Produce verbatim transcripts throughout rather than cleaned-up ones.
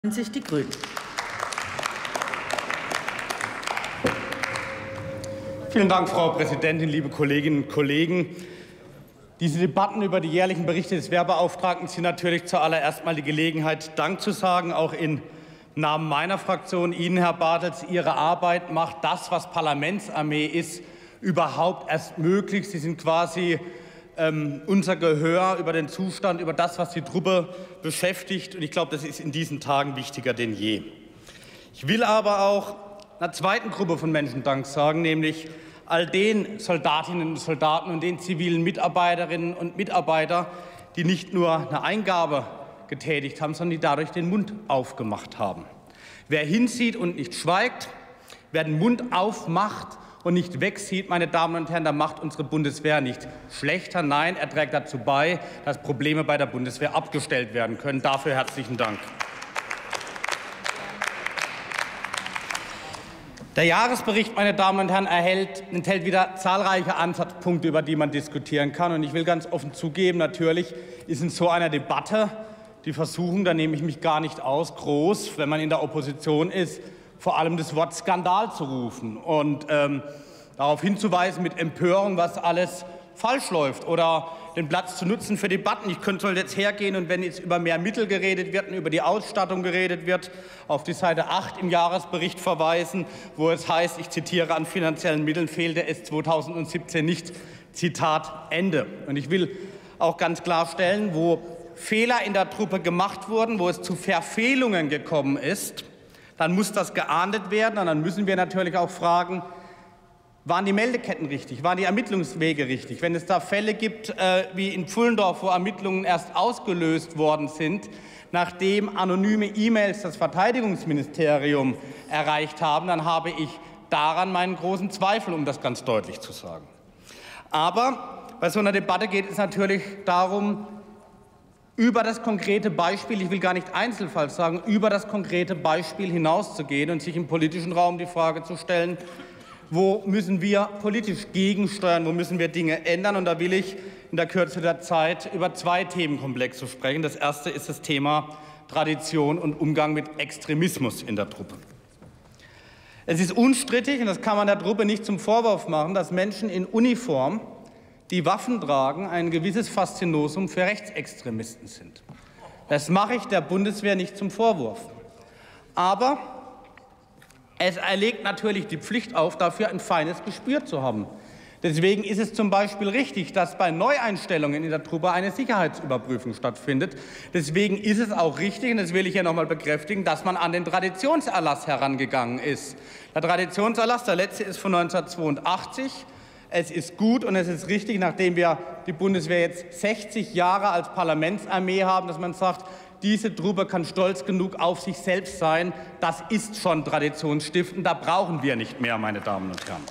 sich die Grünen. Vielen Dank, Frau Präsidentin, liebe Kolleginnen und Kollegen. Diese Debatten über die jährlichen Berichte des Wehrbeauftragten sind natürlich zuallererst mal die Gelegenheit, Dank zu sagen, auch im Namen meiner Fraktion Ihnen, Herr Bartels. Ihre Arbeit macht das, was Parlamentsarmee ist, überhaupt erst möglich. Sie sind quasi ähm, unser Gehör über den Zustand, über das, was die Truppe beschäftigt. Und ich glaube, das ist in diesen Tagen wichtiger denn je. Ich will aber auch einer zweiten Gruppe von Menschen Dank sagen, nämlich all den Soldatinnen und Soldaten und den zivilen Mitarbeiterinnen und Mitarbeitern, die nicht nur eine Eingabe getätigt haben, sondern die dadurch den Mund aufgemacht haben. Wer hinsieht und nicht schweigt, wer den Mund aufmacht und nicht wegsieht, meine Damen und Herren, da macht unsere Bundeswehr nicht schlechter. Nein, er trägt dazu bei, dass Probleme bei der Bundeswehr abgestellt werden können. Dafür herzlichen Dank. Der Jahresbericht, meine Damen und Herren, erhält, enthält wieder zahlreiche Ansatzpunkte, über die man diskutieren kann. Und ich will ganz offen zugeben, natürlich ist in so einer Debatte die Versuchung, da nehme ich mich gar nicht aus, groß, wenn man in der Opposition ist, vor allem das Wort Skandal zu rufen und ähm, darauf hinzuweisen mit Empörung, was alles falsch läuft, oder den Platz zu nutzen für Debatten. Ich könnte jetzt hergehen und wenn jetzt über mehr Mittel geredet wird und über die Ausstattung geredet wird, auf die Seite acht im Jahresbericht verweisen, wo es heißt, ich zitiere, an finanziellen Mitteln fehlte es zweitausendsiebzehn nicht, Zitat Ende. Und ich will auch ganz klarstellen, wo Fehler in der Truppe gemacht wurden, wo es zu Verfehlungen gekommen ist, dann muss das geahndet werden. Und dann müssen wir natürlich auch fragen, waren die Meldeketten richtig? Waren die Ermittlungswege richtig? Wenn es da Fälle gibt, äh, wie in Pfullendorf, wo Ermittlungen erst ausgelöst worden sind, nachdem anonyme E-Mails das Verteidigungsministerium erreicht haben, dann habe ich daran meinen großen Zweifel, um das ganz deutlich zu sagen. Aber bei so einer Debatte geht es natürlich darum, über das konkrete Beispiel, ich will gar nicht Einzelfall sagen, über das konkrete Beispiel hinauszugehen und sich im politischen Raum die Frage zu stellen, wo müssen wir politisch gegensteuern, wo müssen wir Dinge ändern? Und da will ich in der Kürze der Zeit über zwei Themenkomplexe sprechen. Das erste ist das Thema Tradition und Umgang mit Extremismus in der Truppe. Es ist unstrittig, und das kann man der Truppe nicht zum Vorwurf machen, dass Menschen in Uniform, die Waffen tragen, ein gewisses Faszinosum für Rechtsextremisten sind. Das mache ich der Bundeswehr nicht zum Vorwurf. Aber es erlegt natürlich die Pflicht auf, dafür ein feines Gespür zu haben. Deswegen ist es zum Beispiel richtig, dass bei Neueinstellungen in der Truppe eine Sicherheitsüberprüfung stattfindet. Deswegen ist es auch richtig, und das will ich hier noch einmal bekräftigen, dass man an den Traditionserlass herangegangen ist. Der Traditionserlass, der letzte, ist von neunzehnhundertzweiundachtzig. Es ist gut und es ist richtig, nachdem wir die Bundeswehr jetzt sechzig Jahre als Parlamentsarmee haben, dass man sagt, diese Truppe kann stolz genug auf sich selbst sein. Das ist schon traditionsstiftend. Da brauchen wir nicht mehr, meine Damen und Herren.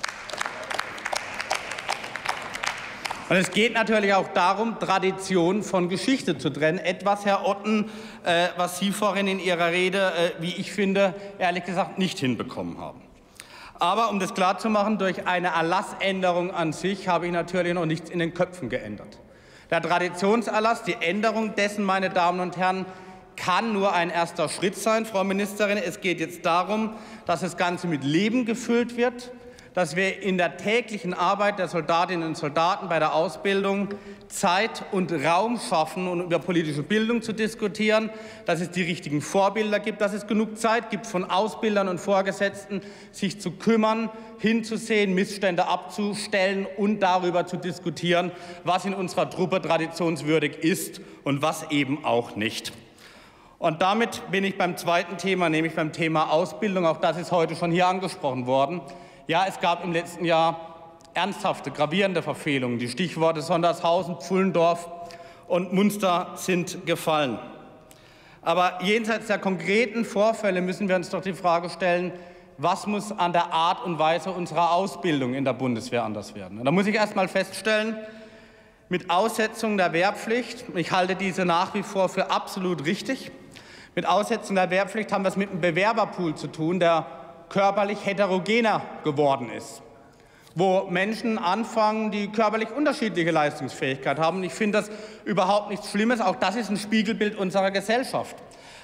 Und es geht natürlich auch darum, Tradition von Geschichte zu trennen. Etwas, Herr Otten, äh, was Sie vorhin in Ihrer Rede, äh, wie ich finde, ehrlich gesagt nicht hinbekommen haben. Aber um das klarzumachen, durch eine Erlassänderung an sich habe ich natürlich noch nichts in den Köpfen geändert. Der Traditionserlass, die Änderung dessen, meine Damen und Herren, kann nur ein erster Schritt sein, Frau Ministerin. Es geht jetzt darum, dass das Ganze mit Leben gefüllt wird, dass wir in der täglichen Arbeit der Soldatinnen und Soldaten bei der Ausbildung Zeit und Raum schaffen, um über politische Bildung zu diskutieren, dass es die richtigen Vorbilder gibt, dass es genug Zeit gibt, von Ausbildern und Vorgesetzten sich zu kümmern, hinzusehen, Missstände abzustellen und darüber zu diskutieren, was in unserer Truppe traditionswürdig ist und was eben auch nicht. Und damit bin ich beim zweiten Thema, nämlich beim Thema Ausbildung. Auch das ist heute schon hier angesprochen worden. Ja, es gab im letzten Jahr ernsthafte, gravierende Verfehlungen. Die Stichworte Sondershausen, Pfullendorf und Munster sind gefallen. Aber jenseits der konkreten Vorfälle müssen wir uns doch die Frage stellen, was muss an der Art und Weise unserer Ausbildung in der Bundeswehr anders werden? Und da muss ich erst mal feststellen, mit Aussetzung der Wehrpflicht, ich halte diese nach wie vor für absolut richtig, mit Aussetzung der Wehrpflicht haben wir es mit einem Bewerberpool zu tun, der körperlich heterogener geworden ist, wo Menschen anfangen, die körperlich unterschiedliche Leistungsfähigkeit haben. Ich finde das überhaupt nichts Schlimmes. Auch das ist ein Spiegelbild unserer Gesellschaft.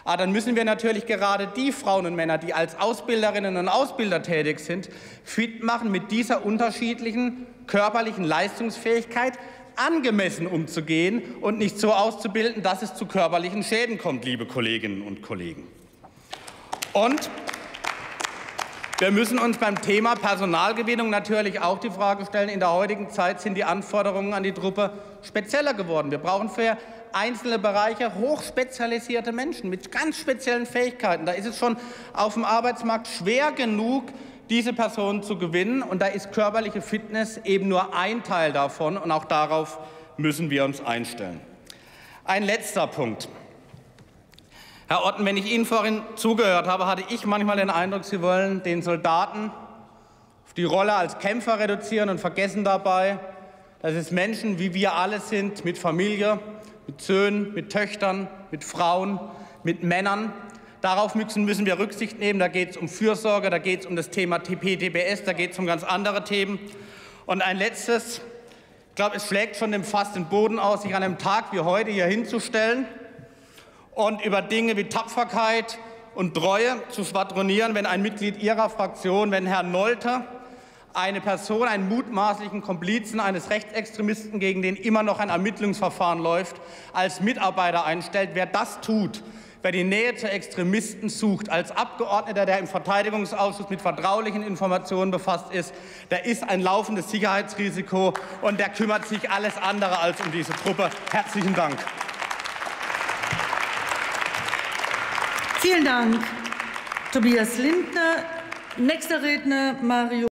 Aber dann müssen wir natürlich gerade die Frauen und Männer, die als Ausbilderinnen und Ausbilder tätig sind, fit machen, mit dieser unterschiedlichen körperlichen Leistungsfähigkeit angemessen umzugehen und nicht so auszubilden, dass es zu körperlichen Schäden kommt, liebe Kolleginnen und Kollegen. Und wir müssen uns beim Thema Personalgewinnung natürlich auch die Frage stellen, in der heutigen Zeit sind die Anforderungen an die Truppe spezieller geworden. Wir brauchen für einzelne Bereiche hochspezialisierte Menschen mit ganz speziellen Fähigkeiten. Da ist es schon auf dem Arbeitsmarkt schwer genug, diese Personen zu gewinnen. Und da ist körperliche Fitness eben nur ein Teil davon. Und auch darauf müssen wir uns einstellen. Ein letzter Punkt. Herr Otten, wenn ich Ihnen vorhin zugehört habe, hatte ich manchmal den Eindruck, Sie wollen den Soldaten auf die Rolle als Kämpfer reduzieren und vergessen dabei, dass es Menschen wie wir alle sind, mit Familie, mit Söhnen, mit Töchtern, mit Frauen, mit Männern. Darauf müssen, müssen wir Rücksicht nehmen. Da geht es um Fürsorge, da geht es um das Thema T P T B S, da geht es um ganz andere Themen. Und ein letztes, ich glaube, es schlägt schon dem Fass den Boden aus, sich an einem Tag wie heute hier hinzustellen und über Dinge wie Tapferkeit und Treue zu schwadronieren, wenn ein Mitglied Ihrer Fraktion, wenn Herr Nolte eine Person, einen mutmaßlichen Komplizen eines Rechtsextremisten, gegen den immer noch ein Ermittlungsverfahren läuft, als Mitarbeiter einstellt. Wer das tut, wer die Nähe zu Extremisten sucht, als Abgeordneter, der im Verteidigungsausschuss mit vertraulichen Informationen befasst ist, der ist ein laufendes Sicherheitsrisiko, und der kümmert sich alles andere als um diese Truppe. Herzlichen Dank. Vielen Dank, Tobias Lindner. Nächster Redner Mario